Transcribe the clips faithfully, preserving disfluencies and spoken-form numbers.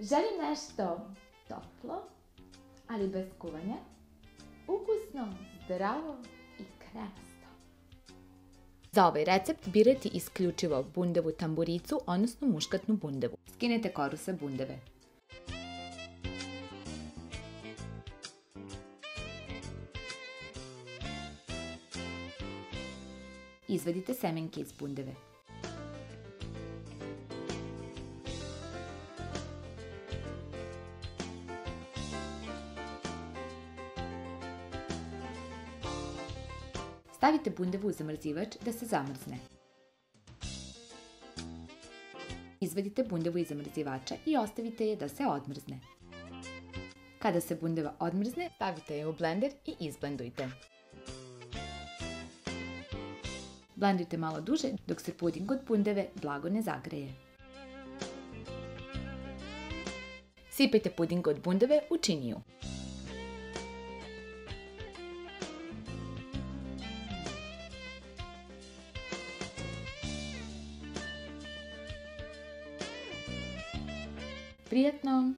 Želim nešto toplo, ali bez kuvanja, ukusno, zdravo i krasno. Za ovaj recept birajte isključivo bundevu tamburicu, odnosno muškatnu bundevu. Skinete koru sa bundeve. Izvadite semenke iz bundeve. Stavite bundevu u zamrzivač da se zamrzne. Izvadite bundevu iz zamrzivača i ostavite je da se odmrzne. Kada se bundeva odmrzne, stavite je u blender i izblendujte. Blendujte malo duže dok se puding od bundeve blago ne zagreje. Sipajte puding od bundeve u činiju. Prijatno!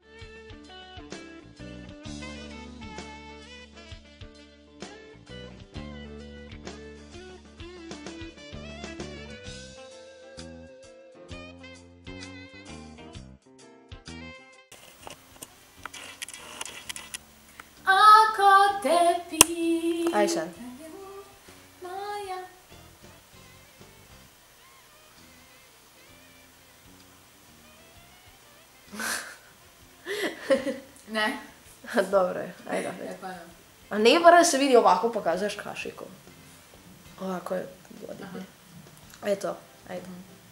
Ako te pitam... Aj sad. Moja... Ne? Dobro je, ajde opet. E pa ne. A nije mora da se vidi ovako, pokazuješ kašikom. Ovako je voditi. Eto, ajde.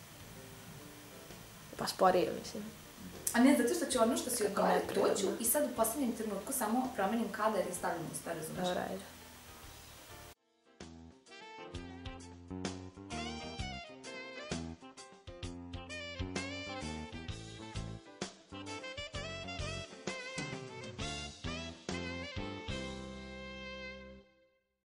Pa sporije, mislim. A ne, zato što ću ono što si Kako odgovarati neprirodno. doću i sad u poslednjem trenutku samo promenim kadar i stavljam u stare zumeš. Dobro, ajde.